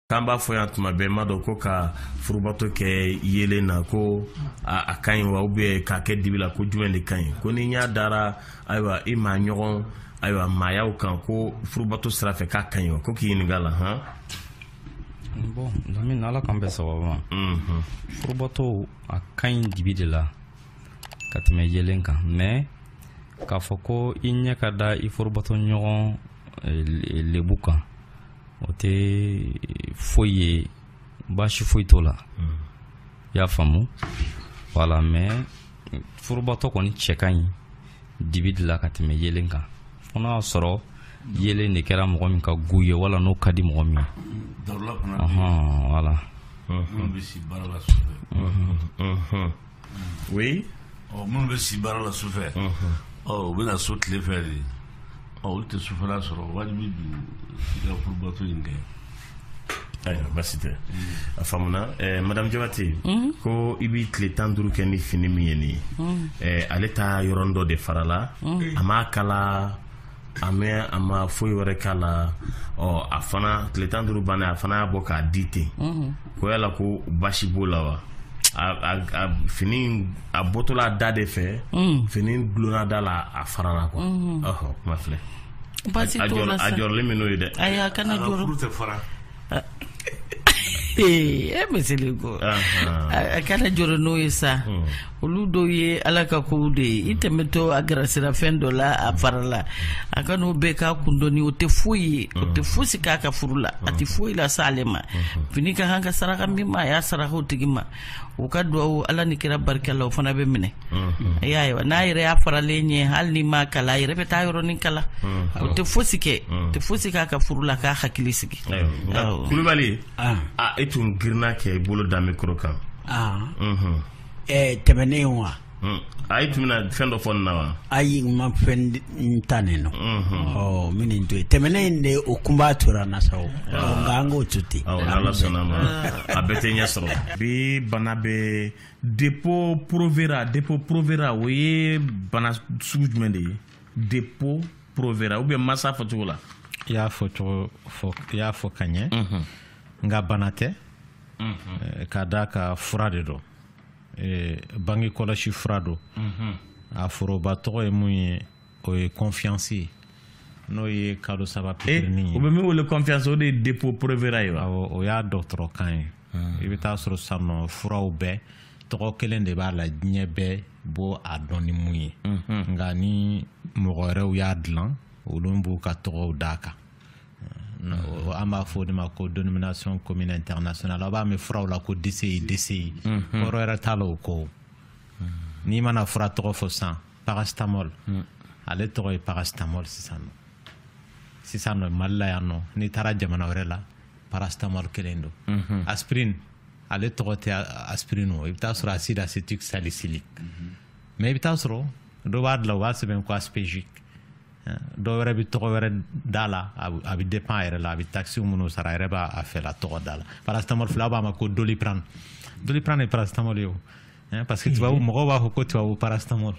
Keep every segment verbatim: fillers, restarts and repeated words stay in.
k'an b'a fɔ yan tuma bɛɛ ma dɔn ko ka furubato kɛ yelen na ko a ka ɲi wa ubiyɛn k'a kɛ dibi la ko jumɛn de ka ɲi ko ni ɲa dara ayiwa i maa ɲɔgɔn ayiwa maayaw kan ko furubato sira fɛ k'a ka ɲi wa ko k'i ɲininka la han. Bon Lamine ala k'an bɛɛ sababu ma furubato a ka ɲi dibi de la ka tɛmɛ yelen kan mais k'a fɔ ko i ɲɛ ka da i furubato ɲɔgɔn lebu kan o tɛ foyi ye baasi foyi t'o la i y'a faamu voilà mais furubato kɔni cɛ ka ɲi dibi de la ka tɛmɛ yelen kan fo n'a y'a sɔrɔ yelen de kɛra mɔgɔ min ka gu ye wala n'o ka di mɔgɔ min ye voilà. Oui. Minnu bɛ si baara la sufɛ u bɛna so tile fɛ de olu tɛ sufɛla sɔrɔ wajibi i ka furubato in kɛ. Ayiwa basi tɛ a faamuna madame Jabate ko i bɛ tile tan duuru kɛ ni fini min ye nin ye ale ta yɔrɔnin dɔ de farala a m'a kala a mɛ a ma foyi wɛrɛ k'a la ɔ a fana tile tan duuru bannen a fana y'a bɔ k'a di ten ko yala ko basi b'o la wa a fini a bɔtɔla a da de fɛ fini dulonna da la a farala quoi ɔhɔ kuma filɛ a jɔrɔlen min n'o ye dɛ ayi a kana jɔrɔ furu tɛ fara e miseli ko a kana jɔrɔ n'o ye sa olu dɔw ye ala ka kow de ye i tɛmɛtɔ a garasira fɛn dɔ la a farala a ka n'o bɛɛ k'a kundɔni o tɛ foyi ye o tɛ fosi k'a ka furu la a tɛ foyi la sa ale ma fini ka kan ka saraka min ma a y'a saraka o tigi ma o ka duwawu ala ni kira barika la o fana bɛ minɛ y'a ye wa n'a yɛrɛ y'a faralen ɲɛ hali ni ma kala a yɛrɛ bɛ taa yɔrɔnin kala o tɛ fosi kɛ o tɛ fosi k'a ka furu la k'a hakili sigi. Kulubali a e tun girinna kɛ i bolo da micro kan tɛmɛnen wa a ye tun bɛna fɛn dɔ fɔ nin na wa ayi n ma fɛn ta nin nɔ ɔ min nin to yen tɛmɛnen de o kunb'a tora na sa o nka an k'o to ten ala sɔnna ma a bɛɛ tɛ ɲɛ sɔrɔ bi bana bɛ dépôt Provera dépôt Provera o ye bana sugu jumɛn de ye dépôt Provera ou bien masa fɔcogo la i y'a fɔ cogo fɔ i y'a fɔ ka ɲɛ nka bana tɛ k'a d'a ka fura de don bange kɔlɔsi fura don a foroba tɔgɔ ye mun ye o ye confiance ye n'o ye kalo saba pikirinin ye o bɛ min wele confiance o de ye dépôt Provera ye wa o y'a dɔgɔtɔrɔkan ye i bɛ taa sɔrɔ sisan nɔ furaw bɛɛ tɔgɔ kelen de b'a la diɲɛ bɛɛ b'o a dɔn ni mun ye nka ni mɔgɔ wɛrɛw y'a dilan olu b'u ka tɔgɔw d'a kan an b'a fɔ o de ma ko dénomination commune internationale a b'a mɛn furaw la ko D C I D C I yɔrɔ yɛrɛ t'a la o ko n'i mana fura tɔgɔ fɔ sisan paracétamol ale tɔgɔ ye paracétamol sisan nɔ sisan nɔ Mali la yan nɔ n'i taara jamana wɛrɛ la paracétamol kelen don aspirine ale tɔgɔ tɛ aspirine o i bɛ taa sɔrɔ acide acétique salicylique mais i bɛ taa sɔrɔ dɔw b'a dilan u b'a sɛbɛn ko aspégique dɔw wɛrɛ bɛ tɔgɔ wɛrɛ da la a bɛ dépend a yɛrɛ la a bɛ taxi minnu sara a yɛrɛ b'a fɛ la tɔgɔ da la paracétamol fila b'a ma ko doliprane doliprane ye paracétamol ye o parce que tubabu mɔgɔw b'a fɔ ko tubabu paracétamol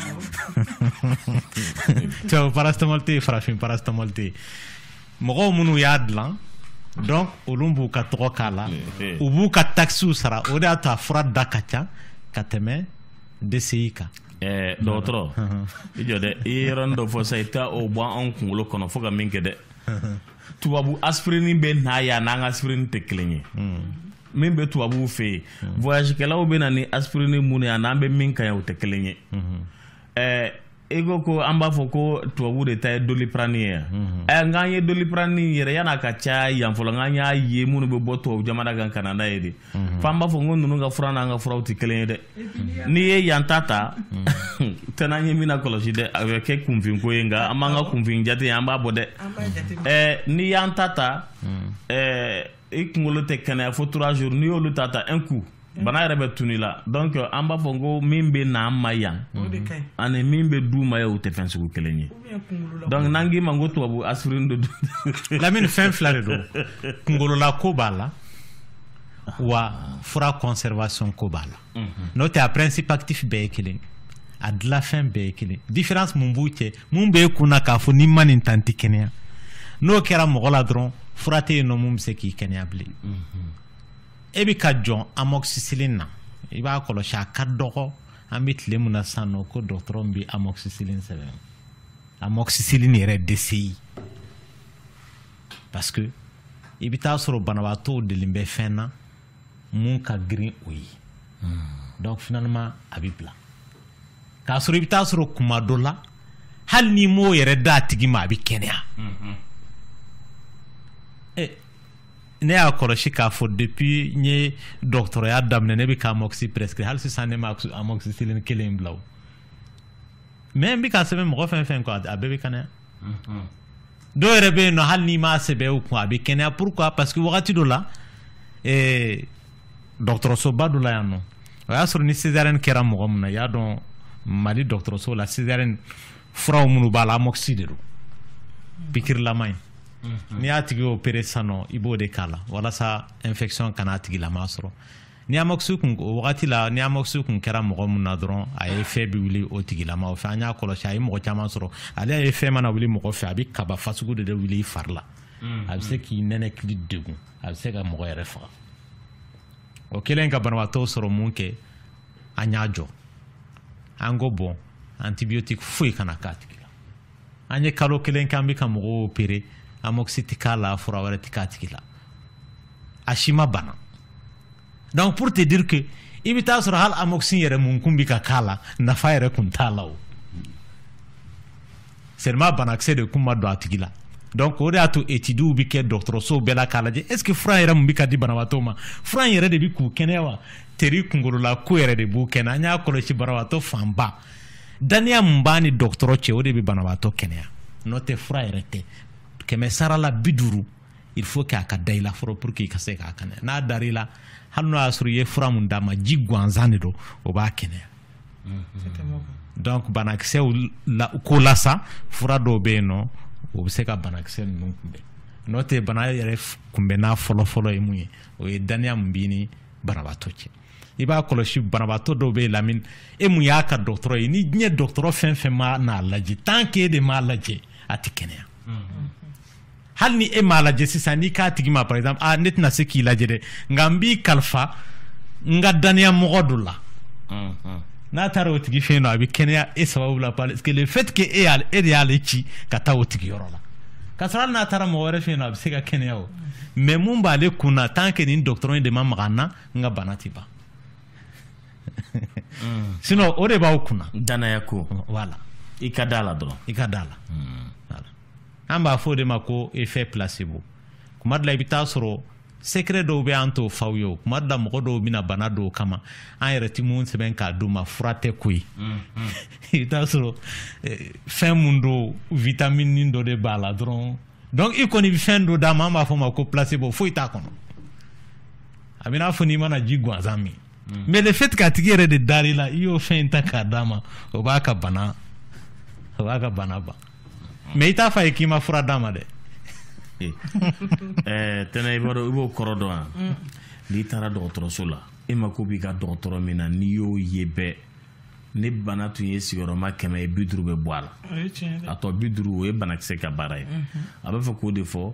tubabu paracétamol tɛ yen farafin paracétamol tɛ yen mɔgɔw minnu y'a dilan donc olu b'u ka tɔgɔ k'a la u b'u ka taxiw sara o de y'a to a fura da ka ca ka tɛmɛ D C I kan. dɔgɔtɔrɔ i jɔ dɛ i ye yɔrɔnin dɔ fɔ sisan i t'a o bɔ anw kunkolo kɔnɔ fo ka min kɛ dɛ tubabu aspirini bɛ na yan n'an ka aspirini tɛ kelen ye min bɛ tubabuw fɛ yen voyagekɛlaw bɛ na ni aspirini mun ye a n'an bɛ min ka yan o tɛ kelen ye i ko ko an b'a fɔ ko tubabu de ta ye doliprane ye yan nk'an ye doliprane yɛrɛ yan'a ka caya yan fɔlɔ nk'an y'a ye minnu bɛ bɔ tubabu jamana kan ka na n'a ye de f'an b'a fɔ ko ninnu ka fura n'an ka furaw tɛ kelen ye dɛ n'i ye yan ta ta tɛn'an ye min na kɔlɔsi dɛ a bɛ kɛ kunfinko ye nka an b'an ka kunfin jate ye an b'a bɔ dɛ n'i y'an ta ta i kunkolo tɛ kɛnɛya fo trois jours n'i y'olu ta ta un coup bana yɛrɛ bɛ tunu la donc an b'a fɔ ko min bɛ na an ma yan ani min bɛ d'u ma ye o tɛ fɛn sugu kelen ye donc n'an k'i ma ko tubabu aspirine de don Lamine fɛn fila de don kunkolola ko b'a la wa fura conservation ko b'a la n'o tɛ a principe actif bɛɛ ye kelen a dilanfɛn bɛɛ ye kelen différence mun b'u cɛ mun b'e kun na k'a fɔ ni ma nin ta n tɛ kɛnɛya n'o kɛra mɔgɔ la dɔrɔn fura tɛ yen nɔ mun bɛ se k'i kɛnɛya bilen e bɛ ka jɔn amoxicilline na i b'a kɔlɔsi a ka dɔgɔ an bɛ tile min na sisan nɔ ko dɔgɔtɔrɔ min bɛ amoxicilline sɛbɛn amoxicilline yɛrɛ D C I parce que i bɛ taa sɔrɔ banabaatɔw delen bɛ fɛn na mun ka girin o ye donc finalement a bɛ bila k'a sɔrɔ i bɛ taa sɔrɔ kuma dɔ la hali ni m'o yɛrɛ d'a tigi ma a bɛ kɛnɛya eh ne y'a kɔlɔsi k'a fɔ depuis n ye dɔgɔtɔrɔya daminɛ ne bɛ ka amoxi prescrire hali sisan ne ma amoxicilline kelen bila o mais n bɛ ka sɛbɛn mɔgɔ fɛn fɛn kɔ a bɛɛ bɛ kɛnɛya dɔw yɛrɛ bɛ yen nɔ hali n'i m'a sɛbɛn o kun a bɛ kɛnɛya pourquoi parce que wagati dɔ la eh dɔgɔtɔrɔsoba dɔ la yan nɔ o y'a sɔrɔ ni césarienne kɛra mɔgɔ min na i y'a dɔn Mali dɔgɔtɔrɔso la césarienne furaw minnu b'a la amoxi de don pikirilama ye n'i y'a tigi opéré sisan nɔ i b'o de k'a la walasa infection kana a tigilama sɔrɔ ni amoxi kun o wagati la ni amoxi kun kɛra mɔgɔ min na dɔrɔn a ye fɛn bɛ wuli o tigilama o fɛ an y'a kɔlɔsi a ye mɔgɔ caman sɔrɔ ale ye fɛn mana wuli mɔgɔ fɛ a bɛ kaba fasugu de wuli i fari la a bɛ se k'i nɛnɛkili degun a bɛ se ka mɔgɔ yɛrɛ faga o kɛlen ka banabaatɔw sɔrɔ mun kɛ an y'a jɔ an ko bɔn antibiotique foyi kana k'a tigi la an ye kalo kelen kɛ an bɛ ka mɔgɔw opéré amoxi tɛ k'a la fura wɛrɛ tɛ k'a tigi la a si ma bana donc pour te dire que i bɛ taa sɔrɔ hali amoxi yɛrɛ mun kun bɛ ka k'a la nafa yɛrɛ kun t'a la o seulement banakisɛ de kun ma don a tigi la donc o de y'a to études bɛ kɛ dɔgɔtɔrɔsow bɛɛ la k'a lajɛ est ce que fura yɛrɛ mun bɛ ka di banabaatɔw ma fura in yɛrɛ de bɛ k'u kɛnɛya wa teri kunkolola ko yɛrɛ de b'u kɛnɛ an y'a kɔlɔsi banabaatɔ fanba daniya mun b'a ni dɔgɔtɔrɔ cɛ o de bɛ banabaatɔ kɛnɛya n'o tɛ fura yɛrɛ tɛ kɛmɛ sara la bi duuru il faut que a ka da i la fɔlɔ pour que i ka se k'a kɛnɛya n'a dar'i la hali n'o y'a sɔrɔ i ye fura mun d'a ma ji gansan de don o b'a kɛnɛya donc banakisɛw la ko la sa fura dɔw bɛ yen nɔ o bɛ se ka banakisɛ ninnu kunbɛn n'o tɛ bana yɛrɛ kunbɛnna fɔlɔ-fɔlɔ ye mun ye o ye daniya mun b'i ni banabaatɔ cɛ i b'a kɔlɔsi banabaatɔ dɔw bɛ yen Lamine e mun y'a ka dɔgɔtɔrɔ ye ni diɲɛ dɔgɔtɔrɔ fɛn fɛn ma n'a lajɛ tant que e de m'a lajɛ a tɛ kɛnɛya hali ni e m'a lajɛ sisan n'i k'a tigi ma par exemple ah ne tɛna se k'i lajɛ dɛ nka n b'i kalifa n ka daniya mɔgɔ dɔ la n'a taara o tigi fɛ yen nɔ a bɛ kɛnɛya e sababu la parce que le fait que e e de y'ale ci ka taa o tigi yɔrɔ la ka sɔrɔ hali n'a taara mɔgɔ wɛrɛ fɛ yen nɔ a bɛ se ka kɛnɛya o mais mun b'ale kun na tant que nin dɔgɔtɔrɔ in de ma maga n na n ka bana tɛ ban sinon o de b'aw kunna danaya ko voilà i ka da la dɔrɔn i ka da la voilà an b'a fɔ o de ma ko effet placebo kuma dɔ la i bɛ taa sɔrɔ secret dɔw bɛ an t'o f'aw ye o kuma dɔ la mɔgɔ dɔw bɛna bana dɔw kama an yɛrɛ ti mun sɛbɛn k'a d'u ma fura tɛ ko ye i bɛ taa sɔrɔ fɛn mun don vitamine dɔ de b'a la dɔrɔn donc i kɔni bɛ fɛn dɔ d'a ma an b'a fɔ o ma ko placebo foyi t'a kɔnɔ a bɛ n'a fɔ n'i mana ji gansan min mais le fait k'a tigi yɛrɛ de dar'i la i y'o fɛn in ta k'a d'a ma o b'a ka bana o b'a ka bana ban mais i t'a fɔ a ye k'i ma fura d'a ma dɛ tɛnɛ i b'a dɔn i b'o kɔrɔ dɔn wa n'i taara dɔgɔtɔrɔso la e mako b'i ka dɔgɔtɔrɔ min na n'i y'o ye bɛɛ ni bana tun ye sigiyɔrɔma kɛmɛ ye bi duuru bɛ bɔ a la a tɔ bi duuru o ye banakisɛ ka baara ye a b'a fɛ k'o de fɔ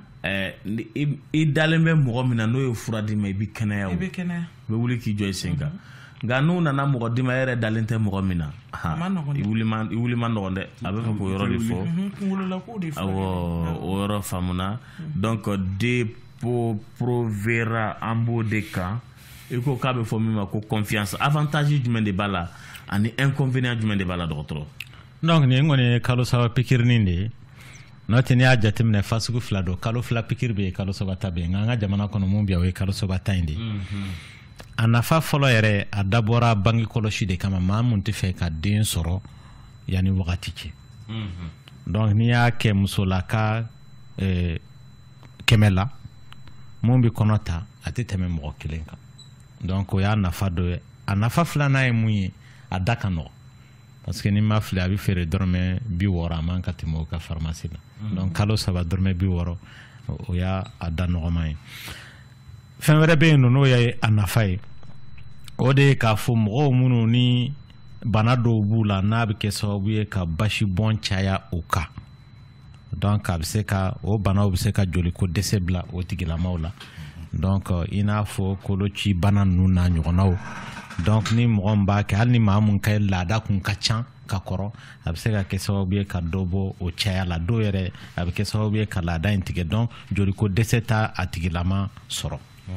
i dalen bɛ mɔgɔ min na n'o ye fura d'i ma i bɛ kɛnɛya o i bɛ wuli k'i jɔ i sen kan nka n'u nana mɔgɔ d'i ma e yɛrɛ dalen tɛ mɔgɔ min na i wuli man nɔgɔn dɛ a bɛ fɛ k'o yɔrɔ de fɔ awɔ o yɔrɔ faamuna donc Depo-Provera an b'o de kan i ko k'a bɛ fɔ min ma ko confiance avantage jumɛn de b'a la ani inconvénient jumɛn de b'a la dɔgɔtɔrɔ donc nin kɔni ye kalo saba pikirinin de ye n'o tɛ n'i y'a jateminɛ fasugu fila don kalo fila pikiri bɛ yen kalo saba ta bɛ yen nka an ka jamana kɔnɔ mun bɛ yen o ye kalo saba ta in de ye a nafa fɔlɔ yɛrɛ a dabɔra bange kɔlɔsi de kama maa mun tɛ fɛ ka den sɔrɔ yanni wagati cɛ donc n'i y'a kɛ musolaka kɛmɛ la mun bɛ kɔnɔ ta a tɛ tɛmɛ mɔgɔ kelen kan donc o y'a nafa dɔ ye a nafa filanan ye mun ye a da ka nɔgɔ parce que n'i ma fili a bɛ feere dɔrɔmɛ bi wɔɔrɔ a man ka tɛmɛ o ka pharmacie la donc kalo saba dɔrɔmɛ bi wɔɔrɔ o y'a a da nɔgɔman ye fɛn wɛrɛ bɛ yen nɔ n'o ye a nafa ye o de ye k'a fɔ mɔgɔw minnu ni bana dɔw b'u la n'a bɛ kɛ sababu ye ka basi bɔn caya u kan donc a bɛ se ka o banaw bɛ se ka joli ko dɛsɛ bila o tigilamaw la donc i n'a fɔ koloci bana ninnu n'a ɲɔgɔnnaw donc ni mɔgɔ min b'a kɛ hali ni maa mun ka laada kun ka ca ka kɔrɔ a bɛ se ka kɛ sababu ye ka dɔ bɔ o caya la dɔw yɛrɛ a bɛ kɛ sababu ye ka laada in tigɛ donc joli ko dɛsɛ t'a a tigilama sɔrɔ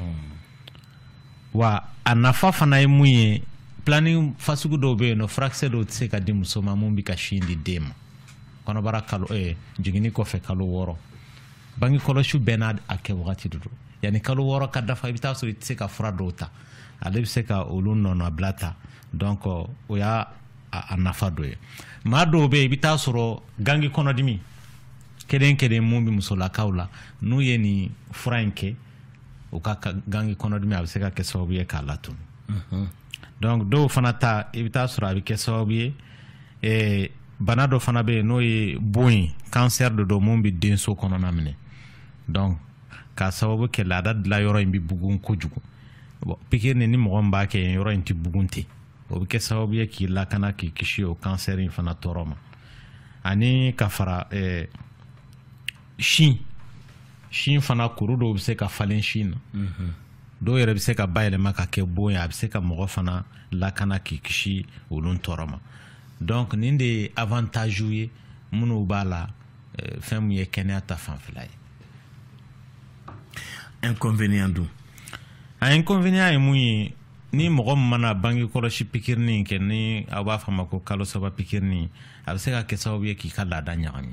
wa a nafa fana ye mun ye planning fasugu dɔw bɛ yen nɔ furakisɛ dɔw tɛ se ka di muso ma mun bɛ ka sin di den ma kɔnɔbara kalo eh, jiginni kɔfɛ kalo wɔɔrɔ bange kɔlɔsiw bɛɛ n'a a kɛ wagati de don yanni kalo wɔɔrɔ ka dafa i bɛ taa sɔrɔ i tɛ se ka fura dɔw ta ale bɛ se ka olu nɔnɔbila ta donc o y'a a nafa dɔ ye maa dɔw bɛ yen i bɛ taa sɔrɔ gangi kɔnɔdimi kelen kelen mun bɛ musolakaw la n'u ye nin fura in kɛ u ka gangi kɔnɔdimi a bɛ se ka kɛ sababu ye k'a latunu donc dɔw fana ta i bɛ taa sɔrɔ a bɛ kɛ sababu ye eh, bana dɔ fana bɛ yen n'o ye bon ye cancer de don mun bɛ denso kɔnɔna minɛ donc k'a sababu kɛ laada dilan yɔrɔ in bɛ bugun kojugu bon pikiri ni ni mɔgɔ min b'a kɛ yen yɔrɔ in tɛ bugun ten o bɛ kɛ sababu ye k'i lakana k'i kisi o cancer in fana tɔɔrɔ ma ani ka fara eh, sin sin fana kuru dɔw bɛ se ka falen sin na dɔw yɛrɛ bɛ se ka bayɛlɛma ka kɛ bon ye a bɛ se ka mɔgɔ fana lakana k'i kisi olu tɔɔrɔ ma donc nin de ye avantage ye minnu b'a la eh, fɛn min ye kɛnɛya ta fanfɛla ye inconvénient dun a inconvénient ye mun ye ni mɔgɔ min mana bange kɔlɔsi pikirinin kɛ ni aw b'a fɔ a ma ko kalo saba pikirinin a bɛ se ka kɛ sababu ye k'i ka laada ɲagami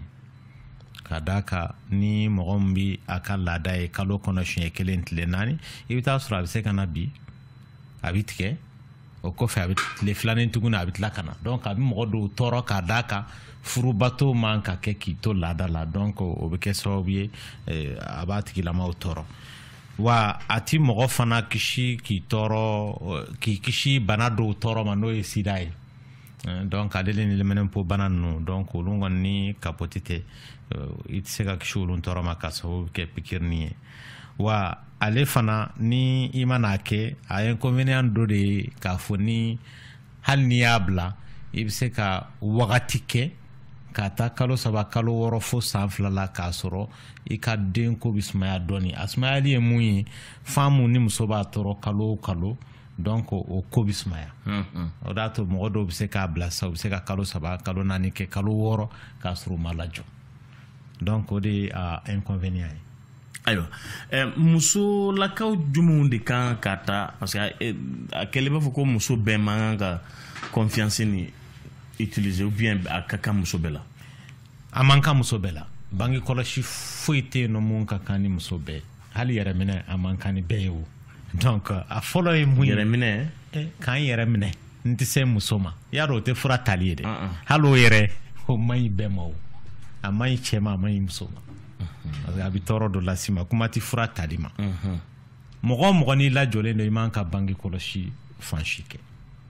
ka d'a kan ni mɔgɔ min bɛ a ka laada ye kalo kɔnɔ siɲɛ kelen tile naani i bɛ taa sɔrɔ a bɛ se ka na bi a bɛ tigɛ o kɔfɛ a bɛ tile filanin tuguni a bɛ tila ka na donc a bɛ mɔgɔ dɔw tɔɔrɔ ka d'a kan furubato man ka kɛ k'i to laada la donc o bɛ kɛ sababu ye a b'a tigilamaw tɔɔrɔ wa a ti mɔgɔ fana kisi k'i tɔɔrɔ k'i kisi bana dɔw tɔɔrɔ ma n'o ye sida ye donc ale ni liminɛnpo bana ninnu donc olu kɔni ni kapoti tɛ i tɛ se ka kisi olu tɔɔrɔ ma ka sababu kɛ pikirinin ye wa ale fana ni i mana kɛ a inconvénient dɔ de ye k'a fɔ ni hali n'i y'a bila i bɛ se ka wagati kɛ ka taa kalo saba kalo wɔɔrɔ fo san fila la k'a sɔrɔ i ka den ko bɛ sumaya dɔɔni a sumayali ye mun ye fan mun ni muso b'a tɔɔrɔ kalo o kalo donc o ko bɛ sumaya o de y'a to mɔgɔ dɔw bɛ se k'a bila sa u bɛ se ka kalo saba kalo naani kɛ kalo wɔɔrɔ k'a sɔrɔ u ma lajɔ donc o de ye a inconvénient ye. ayiwa ɛɛ musolakaw jumɛnw de kan ka ta parce que a kɛlen b'a fɔ ko muso bɛɛ man kan ka confiance ni utiliser ou bien a ka kan muso bɛɛ la a man kan muso bɛɛ la bange kɔlɔsi foyi tɛ yen nɔ mun ka kan ni muso bɛɛ hali yɛrɛ minɛ a man kan ni bɛɛ ye o donc a fɔlɔ ye mun ye yɛrɛ minɛ k'an yɛrɛ minɛ n tɛ se muso ma y'a dɔn o tɛ fura tali ye dɛ hali o yɛrɛ o man ɲi bɛɛ ma o a man ɲi cɛ ma a man ɲi muso ma parce que a bɛ tɔɔrɔ dɔ lase ma kuma tɛ fura tali ma mɔgɔ o mɔgɔ n'i lajɔlen don i man ka bange kɔlɔsi fan si kɛ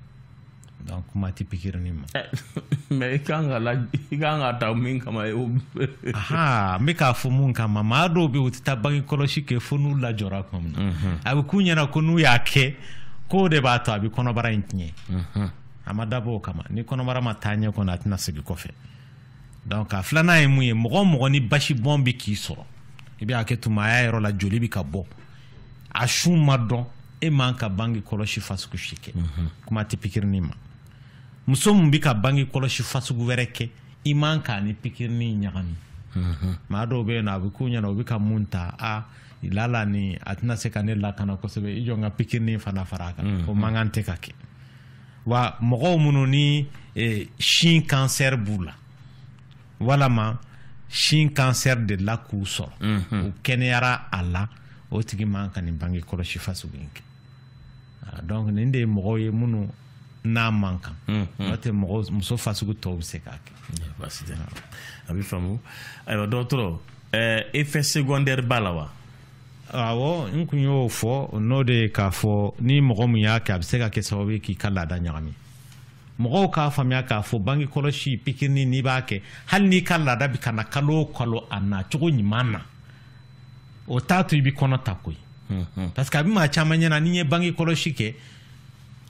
donc kuma tɛ pikirinin ma mais i kan ka la i kan ka ta min kama ye o aha n bɛ k'a fɔ mun kama maa dɔw bɛ yen u tɛ taa bange kɔlɔsi kɛ fo n'u lajɔra tuma min na a bɛ k'u ɲɛna ko n'u y'a kɛ k'o de b'a to a bɛ kɔnɔbara in tiɲɛ a ma dabɔ o kama ni kɔnɔbara ma taa ɲɛ kɔnɔ a tɛna segin kɔfɛ donc a filanan ye mun ye mɔgɔ o mɔgɔ ni basi bɔn bɛ k'i sɔrɔ i bɛ hakɛ to maa y'a yɔrɔ la joli bɛ ka bɔ a sun ma dɔn e man ka bange kɔlɔsi fasugu si kɛ kuma tɛ pikirinin ma muso min bɛ ka bange kɔlɔsi fasugu wɛrɛ kɛ i man k'a ni pikirinin ɲagami maa dɔw bɛ yen nɔ a bɛ k'u ɲɛna u bɛ ka mun ta a lala ni a tɛna se ka ne lakana kosɛbɛ i jɔ n ka pikirinin fana fara a kan o man kan tɛ ka kɛ wa mɔgɔw minnu ni sin cancer b'u la walama sin cancer de la k'u sɔrɔ u kɛnɛyara a la o tigi man ka nin bange kɔlɔsi fasugu in kɛ donc nin de ye mɔgɔw ye minnu n'a man kan n'o tɛ mɔgɔ muso fasugu tɔw bɛ se k'a kɛ baasi tɛ a bɛ faamu ayiwa dɔgɔtɔrɔ ɛɛ effet secondaire b'a la wa awɔ n kun y'o fɔ n'o de ye k'a fɔ ni mɔgɔ min y'a kɛ a bɛ se ka kɛ sababu ye k'i ka laada ɲagami mɔgɔw k'a faamuya k'a fɔ bange kɔlɔsi pikirinin n'i b'a kɛ hali n'i ka laada bɛ ka na kalo o kalo a na cogo ɲuman na o t'a to i bɛ kɔnɔ ta koyi parce que a bɛ maa caman ɲɛna n'i ye bange kɔlɔsi kɛ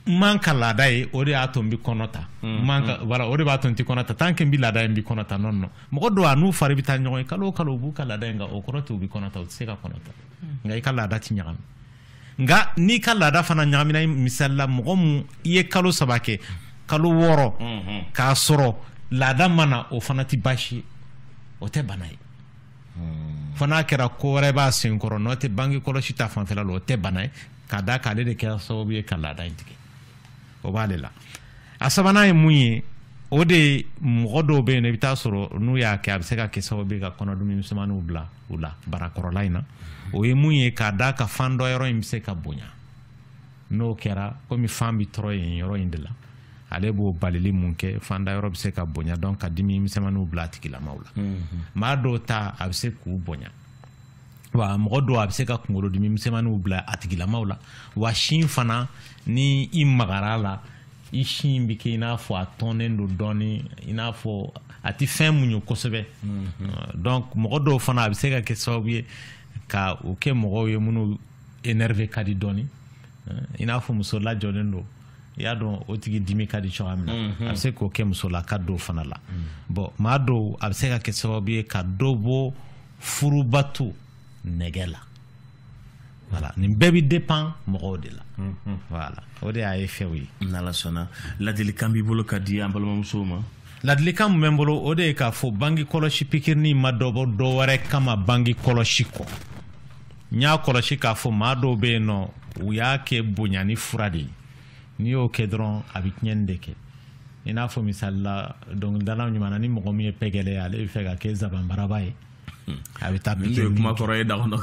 manka laada ye o de y'a to n bi kɔnɔ ta manka voilà o de b'a to n ti kɔnɔ ta tant que n bi laada ye n bi kɔnɔ ta non non mɔgɔ dɔw a n'u fari bɛ taa ɲɔgɔn ye kalo o kalo u b'u ka laada ye nka o kɔrɔ tɛ u bi kɔnɔ ta u tɛ se ka kɔnɔ ta nka i ka laada ti ɲagami nka n'i ka laada fana ɲagamina misali la mɔgɔ mun i ye kalo saba kɛ kalo wɔɔrɔ k'a sɔrɔ laada mana o fana ti baasi ye o tɛ bana ye fo n'a kɛra ko wɛrɛ b'a sen kɔrɔ n'o tɛ bange kɔlɔsi ta fanfɛla la o tɛ bana ye k'a da k'ale de kɛra sababu ye ka laada in tigɛ o b'ale la a sabanan ye mun ye o de mɔgɔ dɔw bɛ yen i bɛ taa sɔrɔ n'u y'a kɛ a bɛ se ka kɛ sababu ye ka kɔnɔdimi misɛnmaninw bila u la barakɔrɔla in na o ye mun ye k'a da ka fan dɔ yɔrɔ in bɛ se ka bonya n'o kɛra komi fan bɛ tɔrɔ yen yɔrɔ in de la ale b'o balili mun kɛ fan da yɔrɔ bɛ se ka bonya donc ka dimi misɛnmaninw bila a tigilamaw la maa dɔw ta a bɛ se k'u bonya wa mɔgɔ dɔw a bɛ se ka kunkolodimi misɛnmaninw bila a tigilamaw la wa sin fana ni i magara la i sin bɛ kɛ i n'a fɔ a tɔnnen don dɔɔni i n'a fɔ a tɛ fɛn muɲu kosɛbɛ donc mɔgɔ dɔw fana a bɛ se ka kɛ sababu ye ka o kɛ mɔgɔw ye minnu énervé ka di dɔɔni i n'a fɔ muso lajɔlen don i y'a dɔn o tigi dimi ka di cogoya min na a bɛ se k'o kɛ musolaka dɔw fana la bon maa dɔw a bɛ se ka kɛ sababu ye ka dɔ bɔ furubato nɛgɛ la voilà nin bɛɛ bɛ dépend mɔgɔw de la voilà o de y'a ye fɛnw ye n'ala sɔnna ladilikan b'i bolo ka di an balimamusow ma ladilikan min bɛ n bolo o de ye k'a fɔ bange kɔlɔsi pikirini ma dɔ bɔ dɔ wɛrɛ kama bange kɔlɔsi kɔ n y'a kɔlɔsi k'a fɔ maa dɔw bɛ yen nɔ u y'a kɛ bonya ni fura de ye n'i y'o kɛ dɔrɔn a bɛ tiɲɛni de kɛ i n'a fɔ misali la dɔnkilidala ɲuman na ni mɔgɔ min ye pɛgɛlɛ ye ale bɛ fɛ ka kɛ zabanbaraba ye a bɛ taa pikiri kuma kɔrɔ ye da kɔnɔ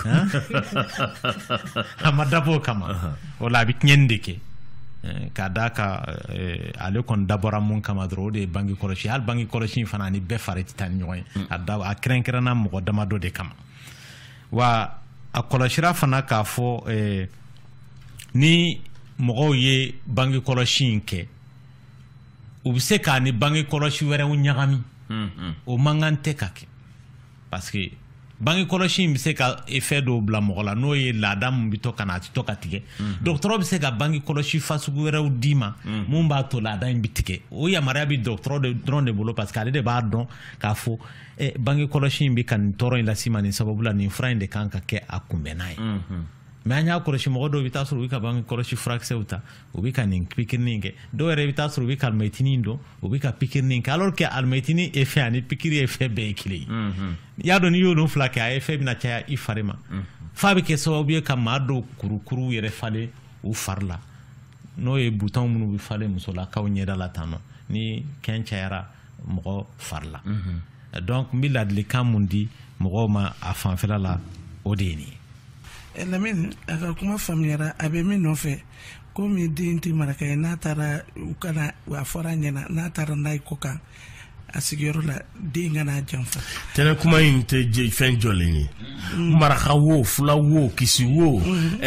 a ma dabɔ o kama o la a bɛ tiɲɛni de kɛ k'a d'a kan ale kɔni dabɔra mun kama dɔrɔn o de ye bange kɔlɔsi hali bange kɔlɔsi in fana ani bɛɛ fari tɛ taa ni ɲɔgɔn ye a da a kɛrɛnkɛrɛnna mɔgɔ damadɔ de kama wa a kɔlɔsira fana k'a fɔ ni mɔgɔw ye bange kɔlɔsi in kɛ u bɛ se k'a ni bange kɔlɔsi wɛrɛw ɲagami o man kan tɛ ka kɛ parce que bange kɔlɔsi in bɛ se ka effet dɔw bila mɔgɔ la n'o ye laada min bɛ to ka na a tɛ to ka tigɛ dɔgɔtɔrɔ bɛ se ka bange kɔlɔsi fasugu wɛrɛw d'i ma mun b'a to laada in bɛ tigɛ o yamaruya bɛ dɔgɔtɔrɔ de dɔrɔn de bolo parce que ale de b'a dɔn k'a fɔ bange kɔlɔsi in bɛ ka nin tɔɔrɔ in las'i ma nin sababu la nin fura in de kan ka kɛ a kunbɛnna ye mais an y'a kɔlɔsi mɔgɔ dɔw bɛ taa sɔrɔ u bɛ ka bange kɔlɔsi furakisɛw ta u bɛ ka nin pikirinin in kɛ dɔw yɛrɛ bɛ taa sɔrɔ u bɛ ka alimɛtinin dɔn u bɛ ka pikirinin in kɛ alors que alimɛtinin effet ani pikiri effet bɛɛ ye kelen ye i y'a dɔn n'i y'olu fila kɛ a effet bɛna caya i fari ma f'a bɛ kɛ sababu ye ka maa dɔw kurukuru yɛrɛ falen u fari la n'o ye butɔn minnu bɛ falen musolakaw ɲɛda la tan nɔ ni kɛn cayara mɔgɔ fari la donc n bɛ ladilikan mun di mɔgɔw ma a fanfɛla la o de ye nin ye. Lamine a ka kuma faamuyara a bɛ min nɔfɛ komi den tɛ maraka ye n'a taara u kana a fɔra ɲɛna n'a taara n'a ye kɔ kan a sigiyɔrɔ la den kana janfa. Tɛnɛ kuma in tɛ fɛn jɔlen ye maraka wo fula wo kisi wo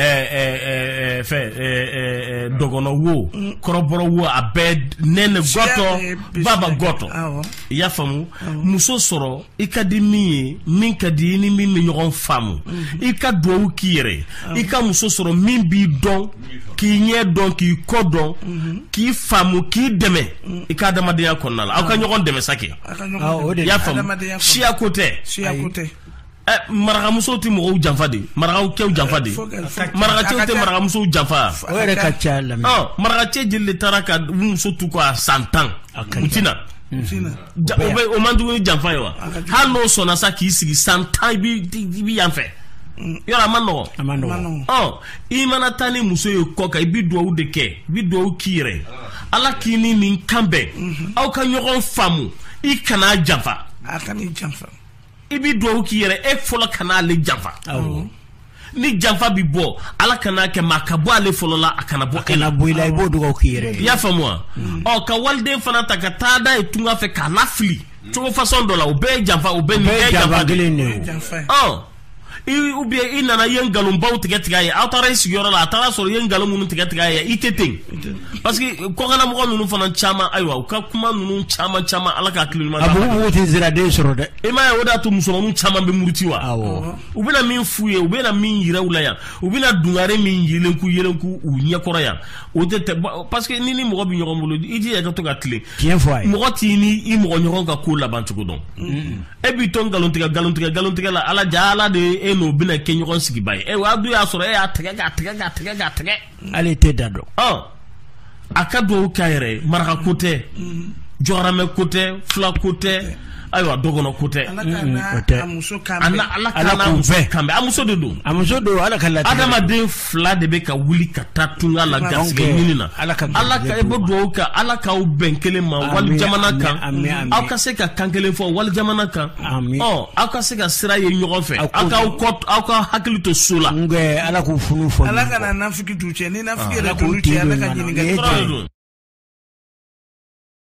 fɛ dɔgɔnɔ wo kɔrɔbɔrɔ wo a bɛɛ nɛnɛ gɔtɔ baba gɔtɔ i y'a faamu muso sɔrɔ i ka di min ye min ka di i ni min bɛ ɲɔgɔn faamu i ka duwawu k'i yɛrɛ i ka muso sɔrɔ min b'i dɔn k'i ɲɛ dɔn k'i kɔ dɔn k'i faamu k'i dɛmɛ i ka adamadenya kɔnɔna la aw ka ɲɔgɔn dɛmɛ sa kɛ i y'a faamu siya ko tɛ siya ko tɛ marakamusow tɛ mɔgɔw janfa de marakaw cɛw janfa de marakacɛw tɛ marakamusow janfa o yɛrɛ ka ca lamɛn marakacɛ jeli de taara ka muso tu kɔ a san tan u tina o man jugu ni janfa ye wa hali n'o sɔnna sa k'i sigi san tan i bɛ yan fɛ yɔrɔ a ma nɔgɔn ɔ i mana taa ni muso ye kɔ kan i bɛ duwawu de kɛ i bɛ duwawu k'i yɛrɛ ala k'i ni nin kan bɛn aw ka ɲɔgɔn faamu i kana janfa a kana janfa i bɛ duwawu k'i yɛrɛ e fɔlɔ kana ale janfa ni janfa bi bɔ ala kana kɛ maa ka bɔ ale fɔlɔ la a kana bɔ e la kana bɔ i la i b'o dugawu k'i yɛrɛ i y'a faamu wa ɔ ka waliden fana ta ka taa da ye tunga fɛ k'a lafili cogo fasɔn dɔ la o bɛɛ ye janfa o bɛɛ ye janfa kelen de ye ɔ ou bien i nana ye ngalon baw tigɛ tigɛ ye aw taara i sigiyɔrɔ la a taara sɔrɔ ye ngalon minnu tigɛ tigɛ ye i tɛ ten parce que kɔkana mɔgɔ ninnu fana caman ayiwa u ka kuma ninnu caman caman ala ka hakili ɲuman a bugu tɛ ziraden sɔrɔ dɛ i m'a ye o de y'a to musomaninw caman bɛ muruti wa awɔ u bɛna min f'u ye u bɛna min yira u la yan u bɛna dungare min yelenku yelenku u ɲɛkɔrɔ yan o tɛ tɛ parce que ni ni mɔgɔ bɛ ɲɔgɔn bolo i jija ka to ka tilen tiɲɛ fɔ a ye mɔgɔ t'i ni i mɔgɔ ɲɔgɔn ka ko laban cogo dɔn e b'i to nkalon tigɛ nkalon tigɛ nkalon tigɛ la ala ja ala de e n'o bɛna kɛ ɲɔgɔn sigiba ye e wa du y'a sɔrɔ e y'a tigɛ k'a tigɛ k'a tigɛ k'a tigɛ ale tɛ da dɔn ɔ a ka duwawu k'a yɛrɛ ye maraka ko tɛ jɔharamɛ ko tɛ fila ko tɛ ayiwa dɔgɔnɔ ko tɛ ala ka n'a muso kanbɛn ala ka n'a muso kanbɛn a muso de don a muso don ala ka latigɛ adamaden fila de bɛ ka wuli ka taa tunga la garisɛgɛ ɲini na ala ka ala ka e bɛ duwawu kɛ ala k'aw bɛn kelen ma wali jamana kan aw ka se ka kan kelen fɔ wali jamana kan ɔ aw ka se ka sira ye ɲɔgɔn fɛ aw k'aw kɔ aw ka hakili to so la ala k'u funu fɔ ala ka na nafiki du cɛ ni nafiki yɛrɛ t'olu cɛ ala ka ɲininka